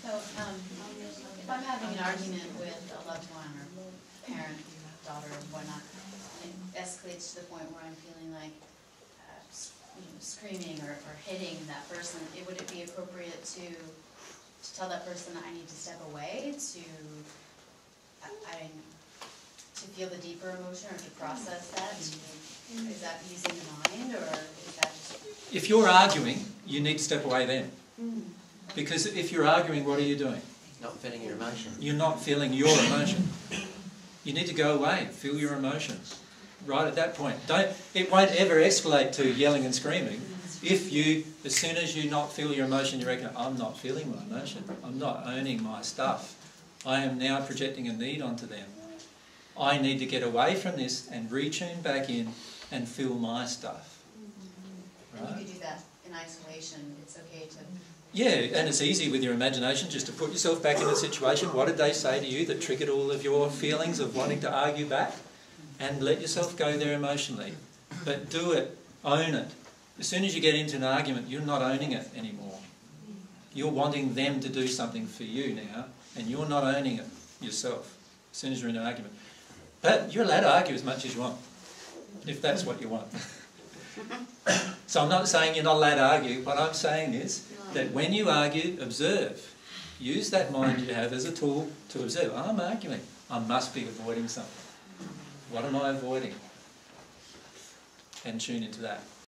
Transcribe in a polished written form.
So, if I'm having an argument with a loved one or parent, daughter, or whatnot, and it escalates to the point where I'm feeling like screaming or hitting that person, would it be appropriate to tell that person that I need to step away to feel the deeper emotion or to process that? Is that using the mind, or is that just... If you're arguing, you need to step away then. Because if you're arguing, what are you doing? Not feeling your emotion. You're not feeling your emotion. You need to go away, feel your emotions. Right at that point. It won't ever escalate to yelling and screaming. If you, as soon as you not feel your emotion, you reckon, I'm not feeling my emotion. I'm not owning my stuff. I am now projecting a need onto them. I need to get away from this and retune back in and feel my stuff. Right? And you could do that in isolation. It's okay to... Yeah, and it's easy with your imagination just to put yourself back in the situation. What did they say to you that triggered all of your feelings of wanting to argue back? And let yourself go there emotionally. But do it, own it. As soon as you get into an argument, you're not owning it anymore. You're wanting them to do something for you now, and you're not owning it yourself as soon as you're in an argument. But you're allowed to argue as much as you want, if that's what you want. So I'm not saying you're not allowed to argue. What I'm saying is that when you argue, observe. Use that mind you have as a tool to observe. I'm arguing. I must be avoiding something. What am I avoiding? And tune into that.